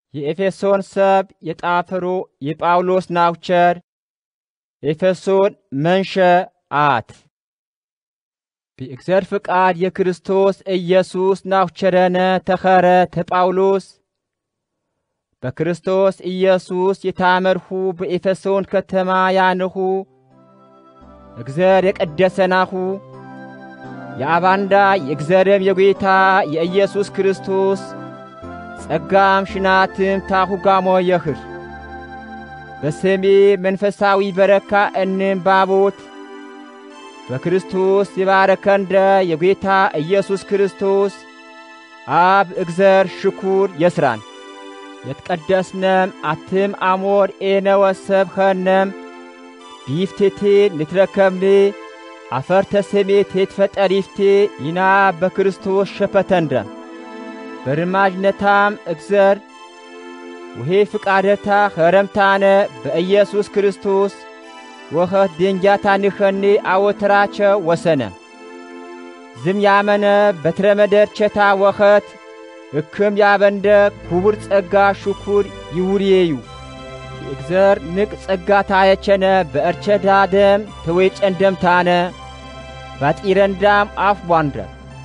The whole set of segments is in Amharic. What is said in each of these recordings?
የኤፌሶን ሰብ የጣፈሮ የጳውሎስ ናውቸር ኤፌሶን መንሸ አት በእግዚአብሔር ፍቃድ የክርስቶስ ኢየሱስ ናውቸረነ ተኸረ ተጳውሎስ በክርስቶስ ኢየሱስ የታመርሁ በኤፌሶን ከተማ ያንሁ እግዚአብሔር የቀደሰናሁ የአባንዳ የእግዚአብሔር የጌታ የኢየሱስ ክርስቶስ ጸጋም ሽናትም ታሁ ጋሞ የኽር በስሜ መንፈሳዊ በረካ እንም ባቦት በክርስቶስ የባረከንደ የጌታ ኢየሱስ ክርስቶስ አብ እግዚአብሔር ሽኩር የስራን የተቀደስነም አትም አሞር ኤነወሰብ ኸነም ቢፍቴቴ ንትረከምኔ አፈር ተሰሜ ተፈጠሪፍቴ ይና በክርስቶስ ሸፈተንደ በርማጅነታም እግዚአብሔር ወሄ ፍቃደታ ኸረምታነ በኢየሱስ ክርስቶስ ወኸት ደንጃታንኸኔ አወትራቸ ወሰነ ዝም ያመነ በትረመደር ቸታ ወኸት እክም ያበንደ ኩቡር ጸጋ ሽኩር ይውሪየዩ እግዚአብሔር ንቅ ጸጋ ታየቸነ በእርቸዳ ደም ተወጨንደምታነ ባጢረንዳም አፍ ቧንደ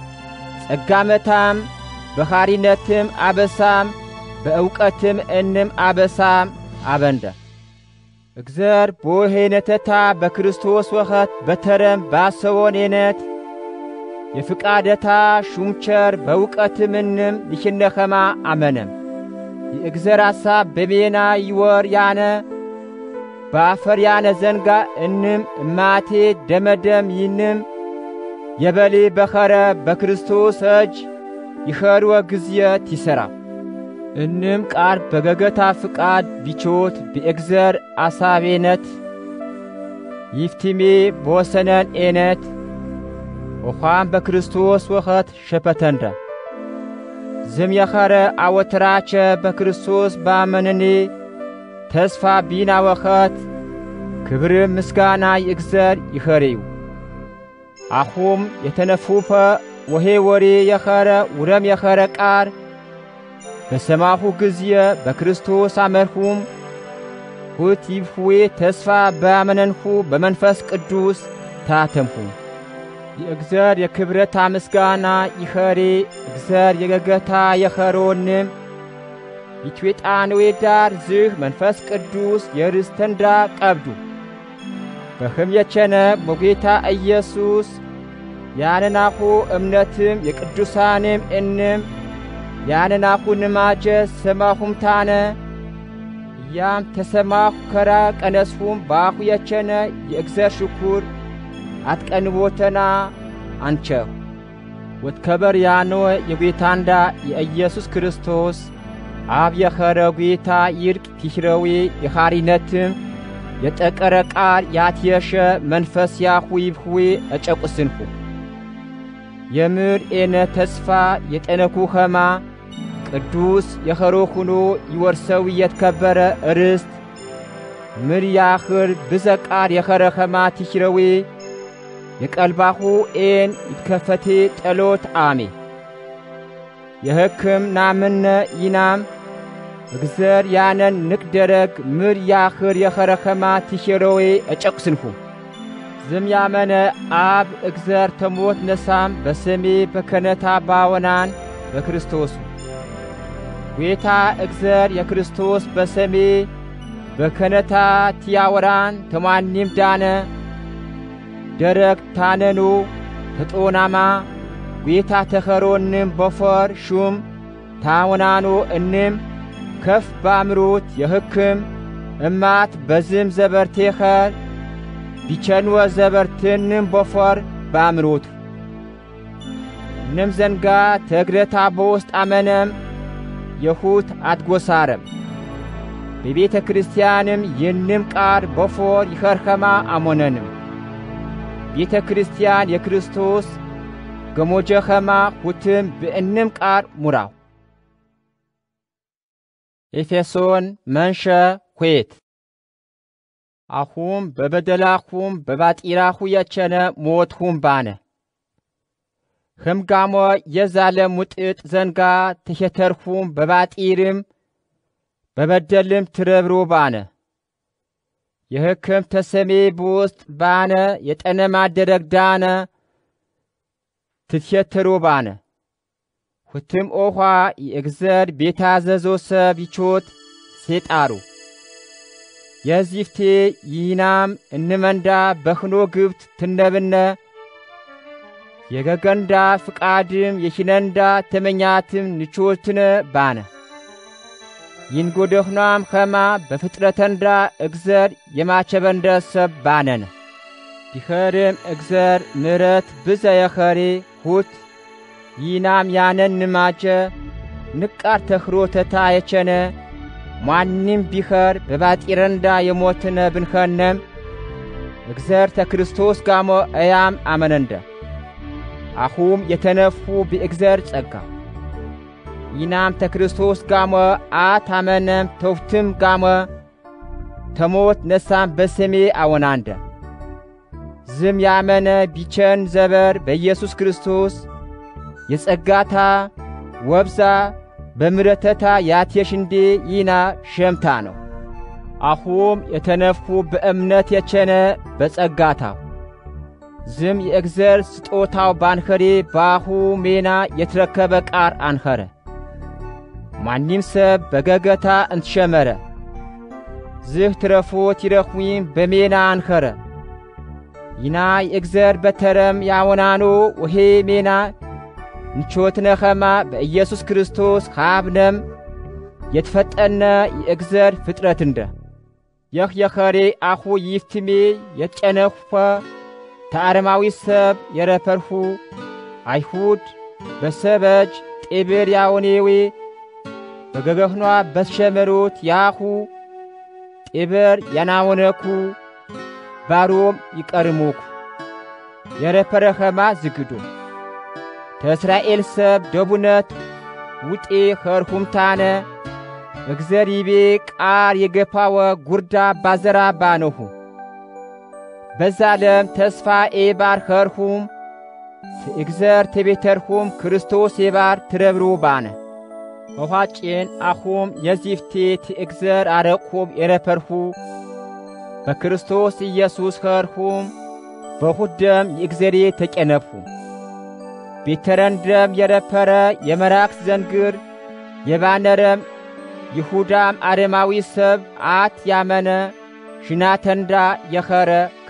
ጸጋመታም በኻሪነትም አበሳም በእውቀትም እንም አበሳም አበንደ እግዚአብሔር ቦሄነተታ በክርስቶስ ወኸት በተረም ባሰቦኔነት የፍቃደታ ሹምቸር በእውቀትም እንም ይሽነኸማ አመነም የእግዚአብሔር ሐሳብ በቤና ይወር ያነ በአፈር ያነ ዘንጋ እንም እማቴ ደመደም ይንም የበሌ በኸረ በክርስቶስ እጅ ይኸርወ ግዚየት ይሠራ እንም ቃር በገገታ ፍቃድ ቢቾት በእግዚአብሔር አሳቤነት ይፍቲሜ በወሰነን ኤነት ወኻም በክርስቶስ ወኸት ሸፈተንደ ዝም የኸረ አወትራቸ በክርስቶስ ባመንኔ ተስፋ ቢና ወኸት ክብር ምስጋና የእግዚአብሔር ይኸሬዩ አኹም የተነፉፈ ወሄ ወሬ የኸረ ውረም የኸረ ቃር በሰማሁ ግዚየ በክርስቶስ አመርሁም ሁት ይፍዌ ተስፋ ባመነንሁ በመንፈስ ቅዱስ ታተምሁ የእግዚአብሔር የክብረታ ምስጋና ይኸሬ እግዚአብሔር የገገታ የኸሮንም ይትዌጣን ዌዳር ዝህ መንፈስ ቅዱስ የርስተንዳ ቀብዱ በኽም የቸነ በጌታ ኢየሱስ ያነናሁ እምነትም የቅዱሳንም እንም ያነናሁ ንማጀ ሰማሁም ታነ ያም ተሰማሁ ከራ ቀነስሁም ባሁ የቸነ የእግዚአብሔር ሽኩር አትቀንቦተና አንቸሁ ወትከበር ያነወ የጌታንዳ የኢየሱስ ክርስቶስ አብ የኸረ ጌታ ይርቅ ትሽረዊ የኻሪነትም የጠቀረ ቃር ያትየሸ መንፈስ ያሁ ይብኽዌ እጨቁስንሁ የምር ኤነ ተስፋ የጠነኩ ኸማ ቅዱስ የኸሮ ሁኖ ይወርሰው የተከበረ ርስት ምር ያኽር ብዘቃር የኸረ ኸማ ትሽረዊ የቀልባሁ ኤን ይትከፈቴ ጠሎት አሜ የሕክም ናምነ ይናም እግዚአብሔር ያነን ንቅደረግ ምር ያኽር የኸረ ኸማ ትሽረዊ እጨቁስንሁ ዝም ያመነ አብ እግዚአብሔር ተሞት ነሳም በስሜ በከነታ ባወናን በክርስቶስ ጌታ እግዚአብሔር የክርስቶስ በስሜ በከነታ ትያወራን ተማኒም ዳነ ደረግ ታነኑ ተጦናማ ጌታ ተኸሮንም በፈር ሹም ታወናኑ እንም ከፍ ባምሮት የሕክም እማት በዝም ዘበርቴኸር ቢቸንወ ዘበርትንም በፈር ባምሮቱ ንም ዘንጋ ተግረታ በውስጥ አመነም የሁት አትጎሳረም በቤተ ክርስቲያንም ይንም ቃር በፈር ይኸርከማ አሞነንም ቤተ ክርስቲያን የክርስቶስ ገሞጀኸማ ሁትም በእንም ቃር ሙራው ኤፌሶን መንሸ ኄት አሁም በበደላሁም በባጢራሁ የቸነ ሞትሁም ባነ ህምጋሞ የዛለ ሙጥጥ ዘንጋ ተሸተርሁም በባጢርም በበደልም ትረብሮ ባነ የሕክም ተሰሜ በውስጥ ባነ የጠነማ ደረግ ዳነ ትትየተሮ ባነ ሁትም ኦኋ የእግዘር ቤታዘዞ ሰብ ይቾት ሴጣሩ የዚፍቴ ይናም እንመንዳ በኽኖ ግብት ትነብነ የገገንዳ ፍቃድም የሽነንዳ ተመኛትም ንቾትነ ባነ ይንጎደኽናም ኸማ በፍጥረተንዳ እግዘር የማቸበንደ ሰብ ባነነ ቢኸርም እግዘር ምረት ብዘ የኸሬ ሁት ይናም ያነን ንማጀ ንቃር ተኽሮተታ የቸነ ማንም ቢኸር በባጢረንዳ የሞትነ ብንኸነም እግዘር ተክርስቶስ ጋሞ እያም አመነንደ አሁም የተነፉ በእግዘር ጸጋ ይናም ተክርስቶስ ጋሞ አታመነም ተውትም ጋሞ ተሞት ነሳም በሰሜ አወናንደ ዝም ያመነ ቢቸን ዘበር በኢየሱስ ክርስቶስ የጸጋታ ወብዛ በምረተታ ያትየሽንዴ ይና ሸምታ ነው አሁም የተነፉ በእምነት የቸነ በጸጋታ ዝም የእግዘር ስጦታው ባንኸሬ ባሁ ሜና የተረከበ ቃር አንኸረ ማንም ሰብ በገገታ እንትሸመረ ዝህ ትረፎት ይረኽዊም በሜና አንኸረ ይና የእግዘር በተረም ያወናኖ ወሄ ሜና ንቾትነ ኸማ በኢየሱስ ክርስቶስ ካብነም የተፈጠነ የእግዘር ፍጥረት እንደ የኽ የኸሬ አኹ ይፍትሜ የጨነኽፈ ተአረማዊ ሰብ የረፐርሁ አይሁድ በሰበጅ ጤብር ያወኔዌ በገገኽኗ በተሸመሩት ያኹ ጤብር ያናወነኩ ባሮም ይቀርሙኩ የረፐረ ኸማ ዝግዶ ተእስራኤል ሰብ ደቡነት ውጤ ኸርሁምታነ እግዘር ይቤ ቃር የገፓወ ጉርዳ ባዘራ ባነሁ በዛለም ተስፋ ኤባር ኸርሁም እግዘር ተቤተርሁም ክርስቶስ ኤባር ትረብሮ ባነ ወኋጭን አሁም የዚፍቴ ትእግዘር አረቁም የረፐርሁ በክርስቶስ ኢየሱስ ኸርሁም በሁደም የእግዘሬ ተቀነፉ ቤተረንደም የረፐረ የመራክስ ዘንግር የባነረም ይሁዳም አረማዊ ሰብ አት ያመነ ሽናተንዳ የኸረ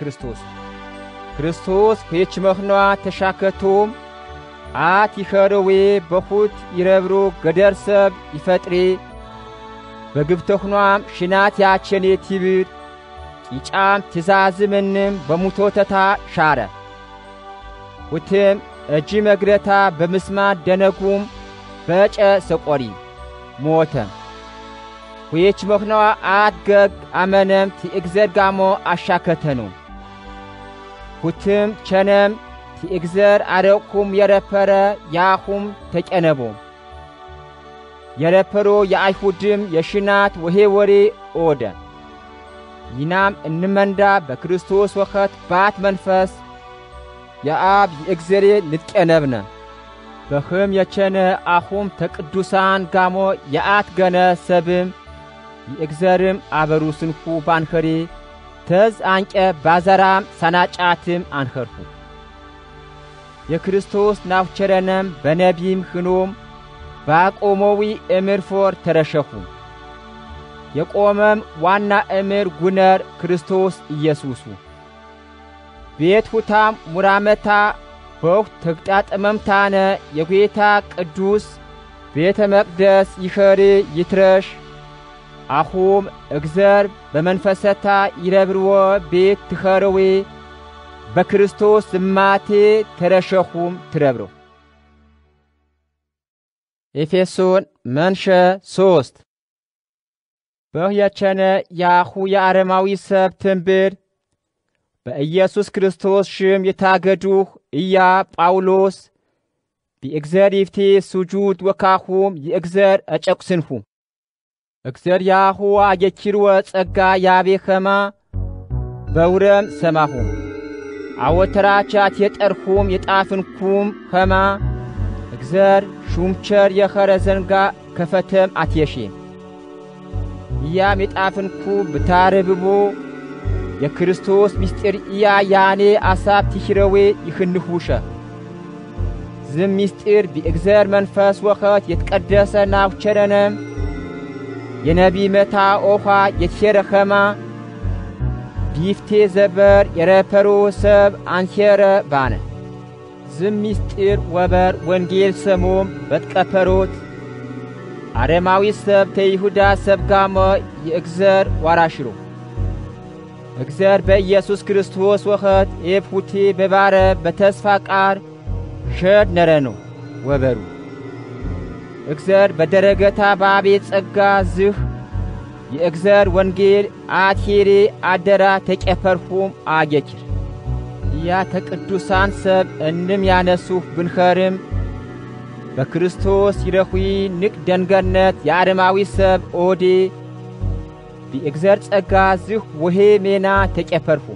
ክርስቶስ ፔች መኽኗ ተሻከቶም አት ይኸረዌ በሁት ይረብሮ ገደር ሰብ ይፈጥሬ በግብተኽኗም ሽናት ያቸኔ ቲብር ቂጫም ትዛዝምንም በሙቶተታ ሻረ ሁትም እጅ መግረታ በምስማት ደነጉም በጨ ሰቆሪ ሞተም ሁየች መኽነዋ አትገግ አመነም ትእግዘር ጋሞ አሻከተኑ ሁትም ቸነም ትእግዘር አረቁም የረፐረ ያኹም ተቀነቦም የረፐሮ የአይሁድም የሽናት ወሄ ወሬ ኦደ ይናም እንመንዳ በክርስቶስ ወኸት ባት መንፈስ የአብ የእግዘሬ ንጥቀነብነ በኽም የቸነ አኹም ተቅዱሳን ጋሞ የአት ገነ ሰብም የእግዘርም አበሩ ስንኩ ባንኸሬ ተዝ አንቀ ባዘራም ሰናጫትም አንኸርሁ የክርስቶስ ናፍቸረነም በነቢም ህኖም ባቆሞዊ እምር ፎር ተረሸኹ የቆመም ዋና እምር ጉነር ክርስቶስ ኢየሱሱ ቤት ሁታም ሙራመታ በወቅት ተግጣጠመምታነ የጌታ ቅዱስ ቤተ መቅደስ ይኸሬ ይትረሽ አኹም እግዘር በመንፈሰታ ይረብርዎ ቤት ትኸረዌ በክርስቶስ ዝማቴ ተረሸኹም ትረብሮ ኤፌሶን መንሸ 3 በህያቸነ ያኹ የአረማዊ ሰብ ትንብር በኢየሱስ ክርስቶስ ሽም የታገዱህ እያ ጳውሎስ በእግዘር ይፍቴ ሱጁድ ወካኹም የእግዘር አጨቁስንሁ እግዘር ያኹ አጌኪርወ ጸጋ ያቤኸማ በውረም ሰማሁም አወተራቻት የጠርሁም የጣፍንኩም ኸማ እግዘር ሹምቸር የኸረ ዘንጋ ከፈተም አትየሼ ያሜጣፍንኩ ብታረብቦ የክርስቶስ ምስጢር ያኔ አሳብ ትሽረዌ ይኽንሁሸ ዝም ምስጢር በእግዚአብሔር መንፈስ ወኸት የተቀደሰ ናውቸረነም የነቢ መታ ኦኻ የተሸረኸማ ቢፍቴ ዘበር የረፐሮ ሰብ አንሸረ ባነ ዝም ምስጢር ወበር ወንጌል ሰሞም በትቀፐሮት አረማዊ ሰብ ተይሁዳ ሰብ ጋሞ የእግዚአብሔር ዋራሽሮ እግዚአብሔር በኢየሱስ ክርስቶስ ወኸት ኤፍሁቴ በባረ በተስፋ ቃር ሸድ ነረኖ ወበሩ እግዚአብሔር በደረገታ ባቤት ጸጋ ዝህ የእግዚአብሔር ወንጌል አትሄሬ አደራ ተቀፈርሁም አጌችር ያ ተቅዱሳን ሰብ እንም ያነሱህ ብንኸርም በክርስቶስ ይረኹይ ንቅ ደንገነት የአረማዊ ሰብ ኦዴ በእግዚአብሔር ጸጋ ዝህ ወሄ ሜና ተቀፈርሁም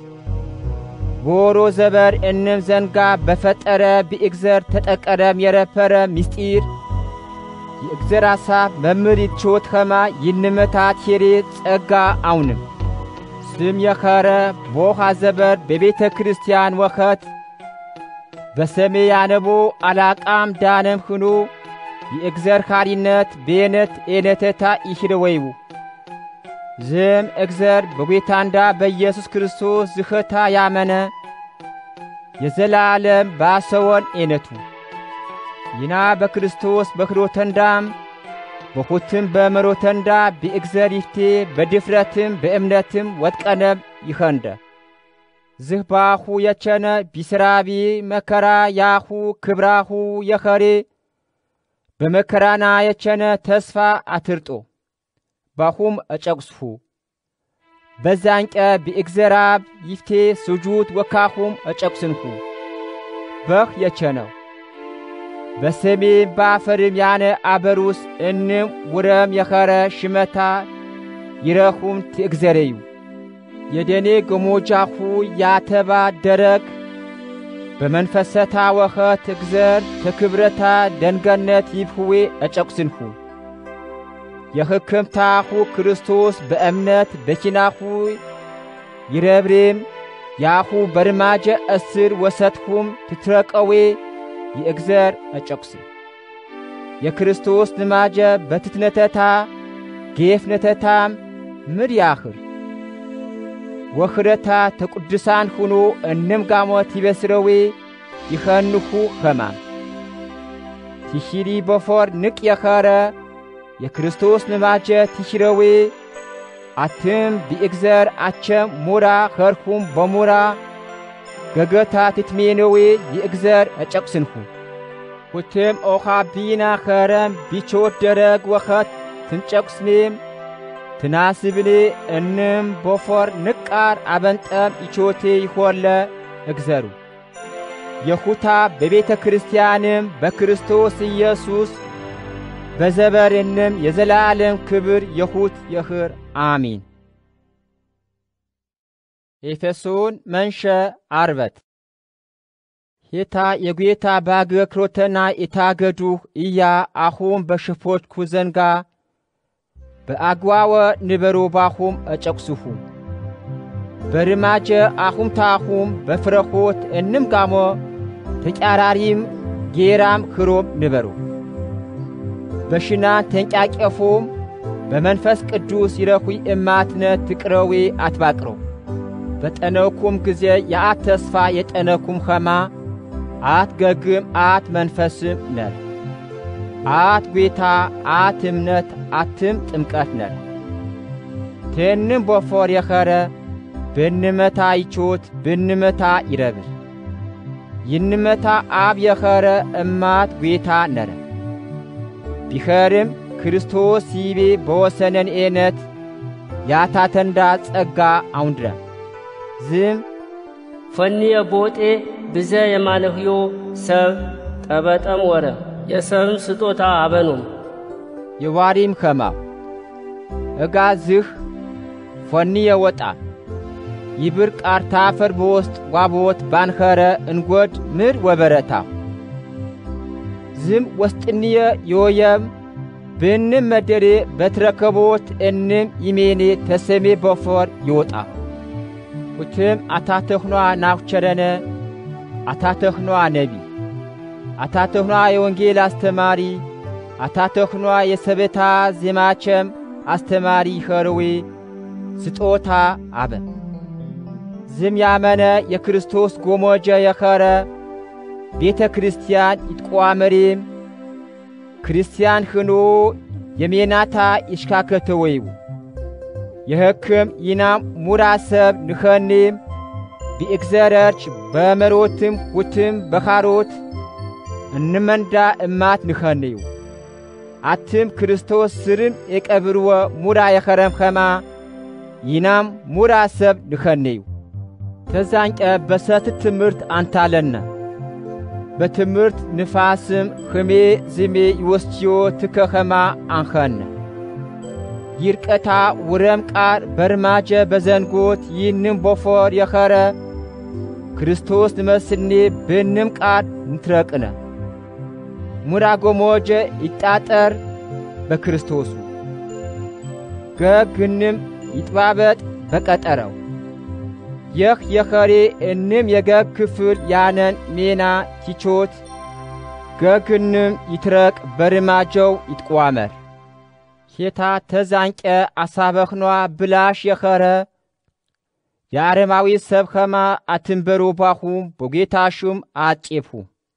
ቦሮ ዘበር እንም ዘንጋ በፈጠረ በእግዚአብሔር ተጠቀረም የረፈረ ምስጢር የእግዚአብሔር ሐሳብ መምሪት ቾት ኸማ ይንመታት ሄሬ ጸጋ አውንም ስም የኸረ ቦኻ ዘበር በቤተ ክርስቲያን ወኸት በሰሜ ያነቦ አላቃም ዳነም ሁኑ የእግዚአብሔር ኻሪነት ቤነት ኤነተታ ይሽረወይቡ ዝም እግዚአብሔር በጌታንዳ በኢየሱስ ክርስቶስ ዝኸታ ያመነ የዘላለም ባሰወን ኤነቱ ይና በክርስቶስ በክሮተንዳም በኹትም በመሮተንዳ በእግዚአብሔር ይፍቴ በድፍረትም በእምነትም ወጥቀነብ ይኸንደ ዝህባኹ የቸነ ቢስራቢ መከራ ያኹ ክብራኹ የኸሬ በመከራና የቸነ ተስፋ አትርጦ ባኹም አጨቅስሁ በዛንቀ በእግዚአብሔር ይፍቴ ስጁድ ወካኹም አጨቅስንሁ በኽ የቸነው በሰሜ ባፈርም ያነ አበሩስ እንም ውረም የኸረ ሽመታ ይረኹም ትእግዘረዩ የደኔ ገሞጃኹ ያተባ ደረግ በመንፈሰታ ወኸት እግዘር ተክብረታ ደንገነት ይብህዌ አጨቅስንሁ የሕክምታኹ ክርስቶስ በእምነት በኪናኹ ይረብሬም ያኹ በርማጀ እስር ወሰትሁም ትትረቀዌ የእግዚአብሔር አጨቅስ የክርስቶስ ንማጀ በትትነተታ ጌፍነተታም ምድ ያኽር ወኽረታ ተቅዱሳን ሁኖ እንም ጋሞት ይበስረዌ ይኸንሁ ኸማም ትሽሪ በፎር ንቅ የኸረ የክርስቶስ ንማጀ ትሽረዌ አትም በእግዚአብሔር አቸም ሞራ ኸርሁም በሞራ ገገታ ትትሜነዌ የእግዚአብሔር አጨቅስንሁ ሁትም ኦኻ ቢና ኸረም ቢቾት ደረግ ወኸት ትንጨቅስኔም ትናስብኔ እንም ቦፎር ንቃር አበንጠም ይቾቴ ይሆለ እግዘሩ የኹታ በቤተ ክርስቲያንም በክርስቶስ ኢየሱስ በዘበርንም የዘላለም ክብር የኹት የኽር አሚን። ኤፌሶን መንሸ አርበት ሄታ የጌታ ባገክሮተና ኢታገዱህ እያ አኹም በሽፎች ኩዘንጋ በአግዋወ ንበሮ ባኹም አጨቅሱሁ በርማጀ አኹም ታኹም በፍረኾት እንም ጋሞ ተጫራሪም ጌራም ክሮም ንበሩ በሽናን ተንጫቄፎም በመንፈስ ቅዱስ ይረኹይ እማትነት ትቅረዌ አትባቅሮ በጠነኩም ጊዜ የአት ተስፋ የጠነኩም ኸማ አትገግም አት መንፈስም ነር አት ጌታ አት እምነት አትም ጥምቀት ነር ተንም ቦፎር የኸረ ብንመታ ይቾት ብንመታ ይረብር ይንመታ አብ የኸረ እማት ጌታ ነረ ቢኸርም ክርስቶስ ይቤ በወሰነን ኤነት ያታተንዳ ጸጋ አውንድረ ዝም ፈኒየ ቦጤ ብዘ የማነህዮ ሰብ ጠበጠም ወረ የሰብም ስጦታ አበኑም የዋሪም ኸማ እጋ ዝህ ፈኒየ ወጣ ይብር ቃርታ ፈር በውስጥ ዋቦት ባንኸረ እንጎድ ምር ወበረታ ዝም ወስጥንየ ዮየም ብንም መደሬ በትረከቦት እንም ይሜኔ ተሰሜ በፎር ይወጣ ሁትም አታተኽኗ ናኩቸረነ አታተኽኗ ነቢ አታተኽኗ የወንጌል አስተማሪ አታተኽኗ የሰበታ ዜማቸም አስተማሪ ኸርዌ ስጦታ አበ ዝም ያመነ የክርስቶስ ጎሞጀ የኸረ ቤተ ክርስቲያን ይትቋመሬም ክርስቲያን ኽኖ የሜናታ ይሽካከተወይው የሕክም ይናም ሙራሰብ ንኸኔም ቢእግዘረርች በመሮትም ሁትም በኻሮት እንመንዳ እማት ንኸኔው አትም ክርስቶስ ስርም የቀብርወ ሙራ የኸረም ኸማ ይናም ሙራሰብ ንኸኔው ተዛንቀ በሰት ትምህርት አንታለነ በትምህርት ንፋስም ኽሜ ዝሜ ይወስችዮ ትከኸማ አንኸነ ይርቀታ ውረም ቃር በርማጀ በዘንጎት ይንም ቦፎር የኸረ ክርስቶስ ንመስልኔ ብንም ቃር ንትረቅነ ሙራጎሞጀ ይጣጠር በክርስቶሱ ገግንም ይጥባበጥ በቀጠረው የኽ የኸሬ እንም የገግ ክፍል ያነን ሜና ቲቾት ገግንም ይትረቅ በርማጀው ይትቋመር ሄታ ተዛንቀ አሳበኽኗ ብላሽ የኸረ የአረማዊ ሰብኸማ አትንበሩ ባኹም ቦጌታሹም አጬፉ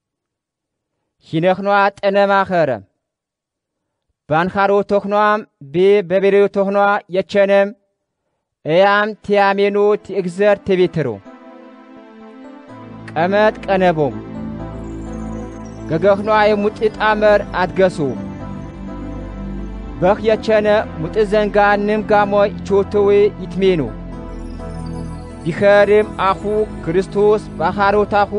ሂነኽኗ ጠነማ ኸረ ባንኻሮ ተኽኗም በቤሬዮ ተኽኗ የቸነም እያም ቲያሜኖ ቲእግዘር ተቤትሮ ቀመጥ ቀነቦም ገገኽኗ የሙጥጣመር አትገሱ በኽ የቸነ ሙጥዘንጋንም ጋሞ ቾቶዌ ይትሜኑ ቢኸርም አኹ ክርስቶስ ባኻሮታኹ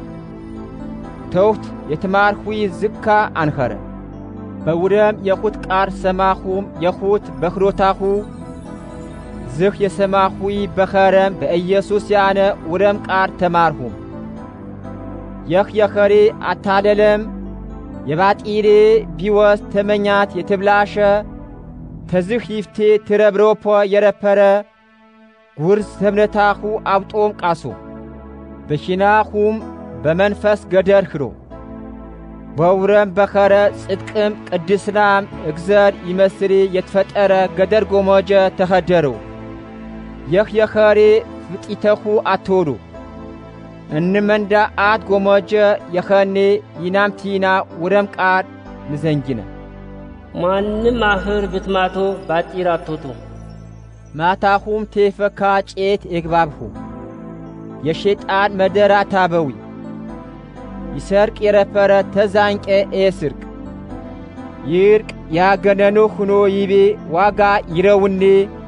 ተውት የትማርኹይ ዝካ አንኸረ በውረም የኹት ቃር ሰማኹም የኹት በኽሮታኹ ዝኽ የሰማኹይ በኸረም በኢየሱስ ያነ ውረም ቃር ተማርሁም የኽ የኸሬ አታለለም የባጢሬ ቢወስ ተመኛት የትብላሸ ተዝኽ ይፍቴ ትረብሮፖ የረፐረ ጉርስ ተምነታኹ አብጦም ቃሶ በሽናኹም በመንፈስ ገደር ኽሮ በውረም በኸረ ጽድቅም ቅድስናም እግዘር ይመስሪ የተፈጠረ ገደር ጎሞጀ ተኸደሩ የኽ የኸሬ ፍጢተኹ አትወዱ እንመንዳ አት ጎሞጀ የኸኔ ይናምቲና ውረም ቃር ንዘንጊነ ማንም አኽር ብትማቶ ባጢር አትወጡ ማታኹም ቴፈካ ጬት የግባብኹ የሸጣን መደራ ታበዊ ይሰርቅ የረፈረ ተዛንቀ ኤስርቅ ይርቅ ያገነኑ ኹኖ ይቤ ዋጋ ይረውኔ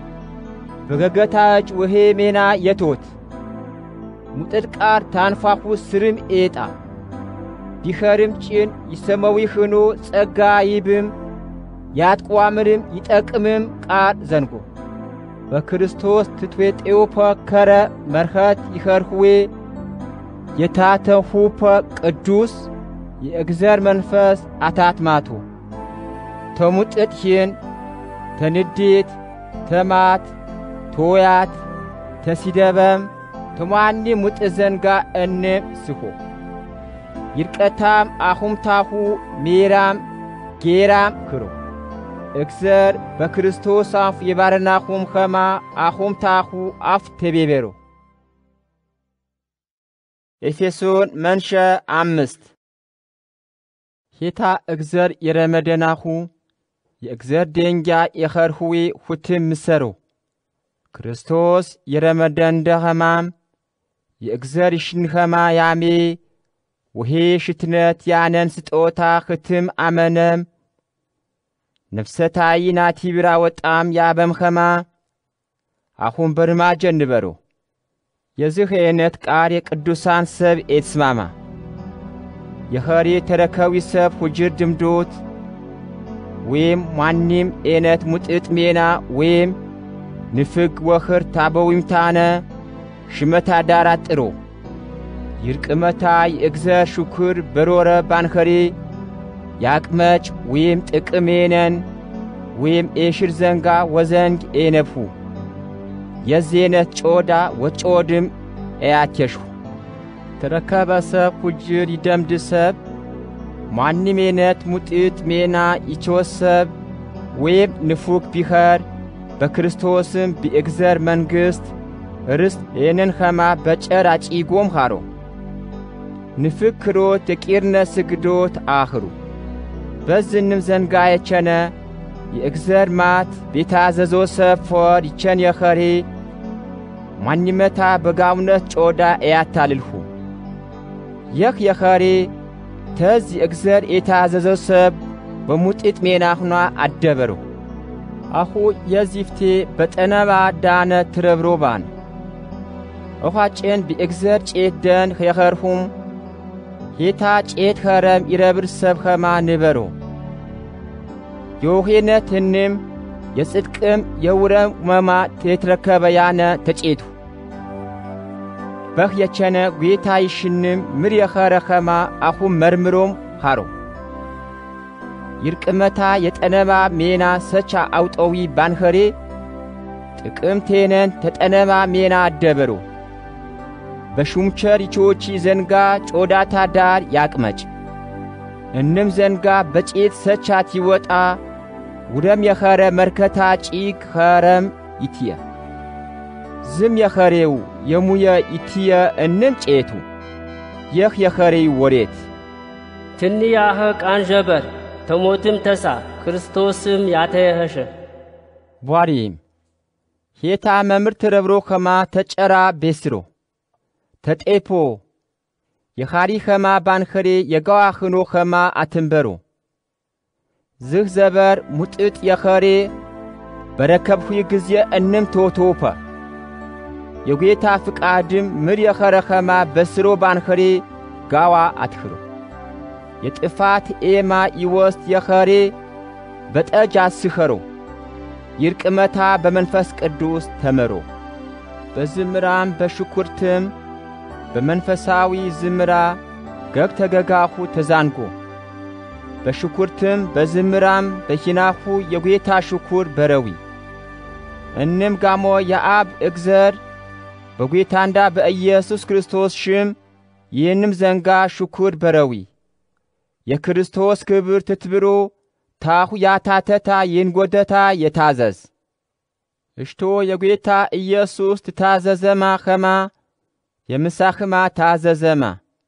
በገገታች ውሄ ሜና የቶት ሙጥጥቃር ታንፋኹ ስርም ኤጣ ቢኸርም ጭን ይሰመዊ ኽኖ ጸጋ ይብም ያትቋምርም ይጠቅምም ቃር ዘንጎ በክርስቶስ ትትዌጤውፐ ከረ መርኸት ይኸርኽዌ የታተኹፐ ቅዱስ የእግዘር መንፈስ አታትማቱ ተሙጥጥሂን ተንዴት ተማት ቶያት ተሲደበም ተሟኒ ሙጥዘንጋ እንም ስሆ ይርቀታም አኹምታኹ ሜራም ጌራም ክሮ እግዘር በክርስቶስ አፍ የባረናኹም ኸማ አኹምታኹ አፍ ተቤቤሮ ኤፌሶን መንሸ 5 ሄታ እግዘር የረመደናኹ የእግዘር ደንጋ የኸርሁዌ ሁትም ምሰሮ ክርስቶስ የረመደን ደኸማም የእግዘር ይሽንኸማ ያሜ ውሄ ሽትነት ያነን ስጦታ ኽትም አመነም ነፍሰታይ ናቲ ብራ ወጣም ያበምኸማ አኹም በርማጀ ንበሮ የዝኽ አይነት ቃር የቅዱሳን ሰብ ኤትስማማ የኸሬ ተረከዊ ሰብ ሁጅር ድምዶት ወይም ማንም አይነት ሙጥጥ ሜና ወይም ንፍግ ወኽር ታበዊምታነ ሽመታ ዳራት ጥሮ ይርቅመታ የእግዘር ሹክር በሮረ ባንኸሬ ያቅመጭ ወይም ጥቅሜነን ወይም ኤሽር ዘንጋ ወዘንግ ኤነፉ የዜነት ጮዳ ወጮድም ኤያኬሹ ተረከበ ሰብ ኩጅር ይደምድ ሰብ ማንሜነት ሙጢት ሜና ይቾሰብ ወይም ንፉቅ ቢኸር በክርስቶስም ቢእግዘር መንግሥት ርስት ኤነን ኸማ በጨር አጪጎም ኻሮ ንፍክሮት የቂርነ ስግዶት አኽሩ በዝንም ዘንጋ የቸነ የእግዘር ማት ቤታዘዞ ሰብ ፎር ይቸን የኸሬ ማንመታ በጋውነት ጮዳ ኤያታልልሁ የኽ የኸሬ ተዝ የእግዘር ኤታዘዞ ሰብ በሙጢት ሜናኽኗ አደበሩ አኹ የዚፍቴ በጠነባ ዳነ ትረብሮባን ኦኻጨን ቢእግዘር ጬት ደን የኸርሁም ሄታ ጬት ኸረም ይረብር ሰብ ኸማ ንበሮ የውኼነትንም የጽድቅም የውረም መማ ተትረከበያነ ተጬቱ በኽ የቸነ ጌታ ይሽንም ምር የኸረ ኸማ አኹም መርምሮም ኻሮ ይርቅመታ የጠነባ ሜና ሰቻ አውጠዊ ባንኸሬ ጥቅም ቴነን ተጠነባ ሜና አደበሮ በሹምቸር ይቾቺ ዘንጋ ጮዳታ ዳር ያቅመጭ እንም ዘንጋ በጬት ሰቻት ይወጣ ውደም የኸረ መርከታ ጪክ ኸረም ይትየ ዝም የኸሬው የሙየ ይትየ እንም ጬቱ የኽ የኸሬው ወሬት ትንያኸ ቃንጀበር ተሞትም ተሳ ክርስቶስም ያተየኸሸ ቧሪም ሄታ መምር ትረብሮ ኸማ ተጨራ ቤስሮ ተጤፖ የኻሪ ኸማ ባንኸሬ የጋዋ ኽኖ ኸማ አትንበሮ ዝህ ዘበር ሙጢት የኸሬ በረከብሁ ጊዜ እንም ቶቶፐ የጌታ ፍቃድም ምር የኸረ ኸማ በስሮ ባንኸሬ ጋዋ አትኽሮ የጥፋት ኤማ ይወስት የኸሬ በጠጅ አስኸሮ ይርቅመታ በመንፈስ ቅዱስ ተመሮ በዝምራም በሽኩርትም በመንፈሳዊ ዝምራ ገግ ተገጋሁ ተዛንጎ በሽኩርትም በዝምራም በሂናሁ የጌታ ሽኩር በረዊ እንም ጋሞ የአብ እግዘር በጌታንዳ በኢየሱስ ክርስቶስ ሽም ይህንም ዘንጋ ሽኩር በረዊ የክርስቶስ ክብር ትትብሮ ታሁ ያታተታ ይንጎደታ የታዘዝ እሽቶ የጌታ ኢየሱስ ትታዘዘማ ኸማ የምሳኽማ ታዘዘማ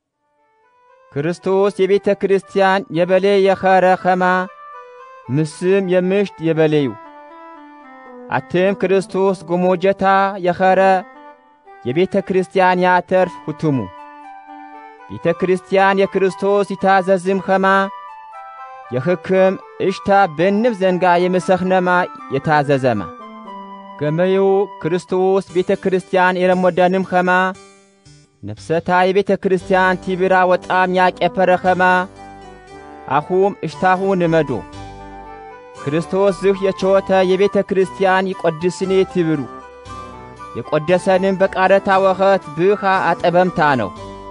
ክርስቶስ የቤተ ክርስቲያን የበሌ የኸረ ኸማ ምስም የምሽት የበሌዩ አትም ክርስቶስ ጎሞጀታ የኸረ የቤተ ክርስቲያን ያተርፍ ሁቱሙ ቤተ ክርስቲያን የክርስቶስ ይታዘዝም ኸማ የኽክም እሽታ በንብ ዘንጋ የምሰኽነማ የታዘዘማ ገመዩ ክርስቶስ ቤተ ክርስቲያን የረሞደንም ኸማ ነፍሰታ የቤተ ክርስቲያን ቲብራ ወጣም ያቄፐረ ኸማ አኹም እሽታሁ ንመዶ ክርስቶስ ዝህ የቾተ የቤተ ክርስቲያን ይቆድስኔ ቲብሩ የቆደሰንም በቃረታ ወኸት ብኻ አጠበምታ ነው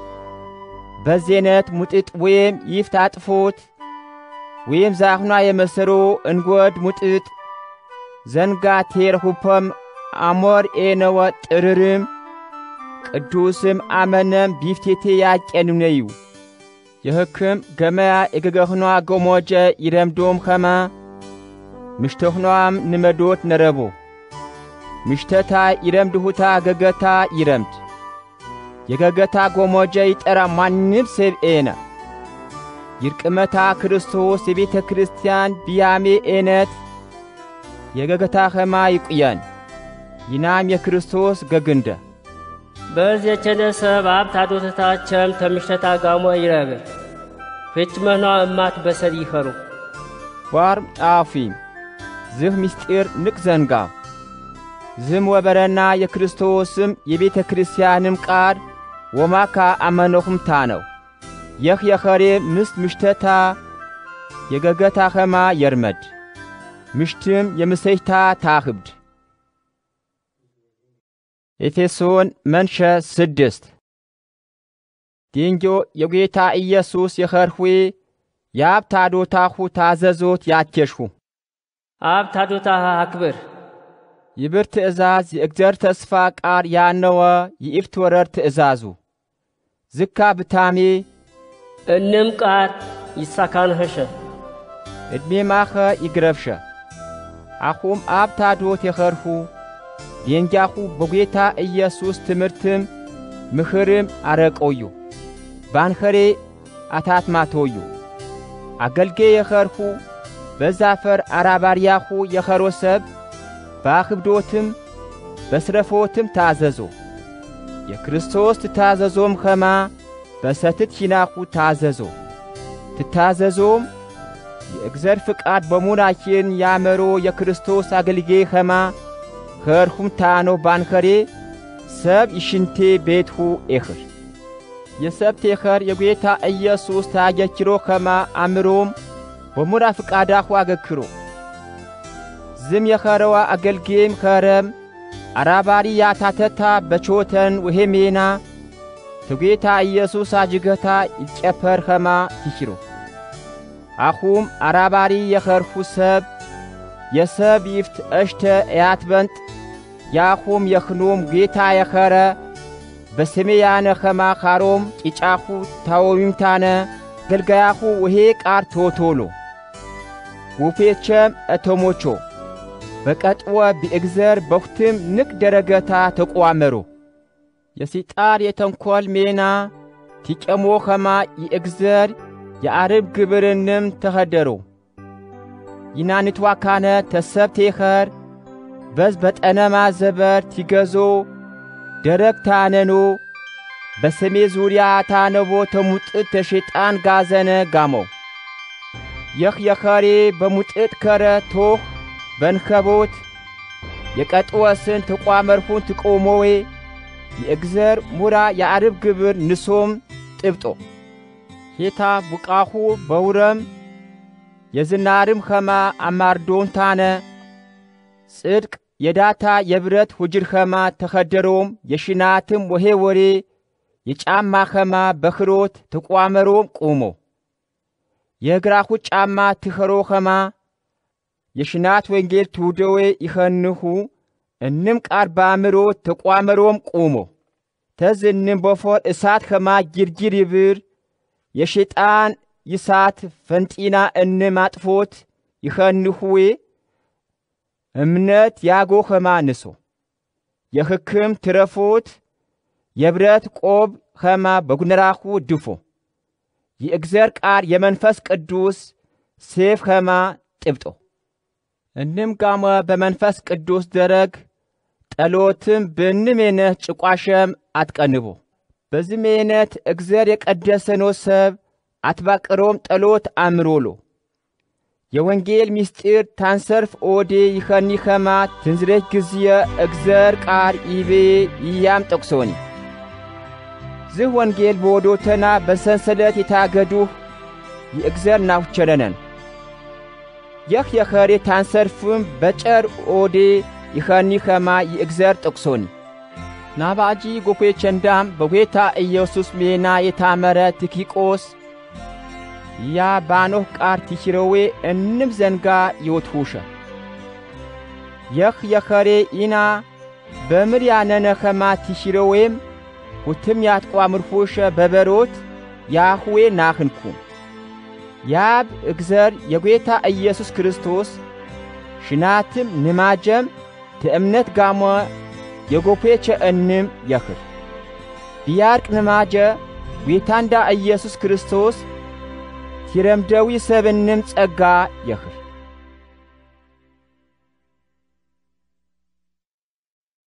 በዜነት ሙጢጥ ወይም ይፍታ አጥፎት ወይም ዛኽና የመሰሮ እንጎድ ሙጢጥ ዘንጋ ቴር ሁፐም አሞር ኤነወ ጥርርም ቅዱስም አመነም ቢፍቴቴ ያቄኑነዩ የሕክም ገመያ እገገኽኗ ጎሞጀ ይረምዶም ኸማ ምሽተኽኗም ንመዶት ነረቦ ምሽተታ ይረምድሁታ ገገታ ይረምድ የገገታ ጎሞጀ ይጠራ ማንም ሰብኤነ ይርቅመታ ክርስቶስ የቤተ ክርስቲያን ቢያሜ ኤነት የገገታ ኸማ ይቁያን ይናም የክርስቶስ ገግንደ በዝ የቸነሰብ አብ ታዶተታቸም ተምሽተታ ጋሞ ይረብር ፍችመኗ እማት በሰል ይኸሩ ዋርም ጣፊም ዝህ ምስጢር ንቅ ዘንጋው ዝም ወበረና የክርስቶስም የቤተ ክርስቲያንም ቃር ወማካ አመኖኹም ታነው የኽ የኸሬ ምስት ምሽተታ የገገታ ኸማ የርመድ ምሽትም የምሰይታ ታኽብድ ኤፌሶን መንሸ 6 ዲንጆ የጌታ ኢየሱስ የኸርሁዌ ያብ ታዶታሁ ታዘዞት ያኬሽሁ አብ ታዶታህ አክብር ይብር ትእዛዝ የእግዚአብሔር ተስፋ ቃር ያነወ ይእፍት ወረር ትእዛዙ ዝካ ብታሜ እንም ቃር ይሳካንኸሸ እድሜ ማኸ ይግረፍሸ አኹም አብ ታዶት የኸርሁ የንጃኹ በጌታ ኢየሱስ ትምህርትም ምኽርም አረቆዩ ባንኸሬ አታትማቶዩ አገልጌ የኸርሁ በዛፈር አራባርያኹ የኸሮሰብ ባኽብዶትም በስረፎትም ታዘዞ የክርስቶስ ትታዘዞም ኸማ በሰትት ሂናኹ ታዘዞ ትታዘዞም የእግዚአብሔር ፍቃድ በሙናችን ያመሮ የክርስቶስ አገልጌ ኸማ ኸርሁም ታኖ ባንኸሬ ሰብ ይሽንቴ ቤትሁ ኤኽር የሰብ ቴኸር የጌታ ኢየሱስ ታጀችሮ ኸማ አምሮም በሙራ ፍቃዳኹ አገክሮ ዝም የኸረዋ አገልጌም ኸረም አራባሪ ያታተታ በቾተን ወሄሜና ተጌታ ኢየሱስ አጅገታ ይጨፐር ኸማ ትሽሮ አኹም አራባሪ የኸርሁ ሰብ የሰብ ይፍት እሽተ ያትበንጥ ያኹም የኽኖም ጌታ የኸረ በሰሜያነ ኸማ ኻሮም ቂጫኹ ታወሚምታነ ገልጋያኹ ወሄ ቃር ቶቶሎ ውፌቸም እተሞቾ በቀጥወ ቢእግዘር በኽትም ንቅ ደረገታ ተቋመሮ የሲጣር የተንኰል ሜና ቲጨሞ ኸማ ይእግዘር የአርብ ግብርንም ተኸደሮ ይናንትዋ ካነ ተሰብ ቴኸር በዝ በጠነማ ዘበር ቲገዞ ደረግ ታነኖ በሰሜ ዙሪያ ታነቦ ተሙጥት ተሸጣን ጋዘነ ጋሞ የኽ የኸሬ በሙጥት ከረ ቶኽ በንከቦት የቀጥወስን ተቋመርሁን ትቆሞዌ የእግዘር ሙራ የአርብ ግብር ንሶም ጥብጦ ሄታ ቡቃኹ በውረም የዝናርም ኸማ አማርዶን ታነ ጽድቅ የዳታ የብረት ሁጅር ኸማ ተኸደሮም የሽናትም ወሄ ወሬ የጫማ ኸማ በኽሮት ተቋመሮም ቆሞ የግራኹ ጫማ ትኸሮ ኸማ የሽናት ወንጌል ትውደዌ ይኸንሁ እንም ቃር ባምሮት ተቋመሮም ቆሞ ተዝንም በፎር እሳት ኸማ ጊርጊር ይብር የሸጣን ይሳት ፈንጢና እንም አጥፎት ይኸንሁዌ እምነት ያጎ ኸማ ንሶ የሕክም ትረፎት የብረት ቆብ ኸማ በጉነራኹ ድፎ የእግዚአብሔር ቃር የመንፈስ ቅዱስ ሴፍ ኸማ ጥብጦ እንም ጋመ በመንፈስ ቅዱስ ደረግ ጠሎትም በንሜነት ጭቋሸም አትቀንቦ በዝሜነት እግዚአብሔር የቀደሰኖ ሰብ አትባቅሮም ጠሎት አምሮሎ የወንጌል ምስጢር ታንሰርፍ ኦዴ ይኸኒ ኸማ ትንዝሬት ግዚየ እግዚአብሔር ቃር ይቤ ይያም ጠቅሶኒ ዝህ ወንጌል በወዶተና በሰንሰለት የታገዱህ የእግዚአብሔር ናውቸረነን የኽ የኸሬ ታንሰርፍም በጨር ኦዴ ይኸኒ ኸማ የእግዚአብሔር ጠቅሶኒ ናባጂ ጎፔ ቸንዳም በጌታ ኢየሱስ ሜና የታመረ ትኪቆስ ያ ባኖህ ቃር ትሽረዌ እንም ዘንጋ ይወትሁሸ የኽ የኸሬ ኢና በምር ያነነ ኸማ ትሽረዌም ሁትም ያትቋምርሁሸ በበሮት ያህዌ ናኽንኩ ያብ እግዚአብሔር የጌታ ኢየሱስ ክርስቶስ ሽናትም ንማጀም ተእምነት ጋሞ የጎፔቸ እንም የኽር ቢያርቅ ንማጀ ጌታንዳ ኢየሱስ ክርስቶስ ቲረምደዊ ሰብንም ጸጋ የኽር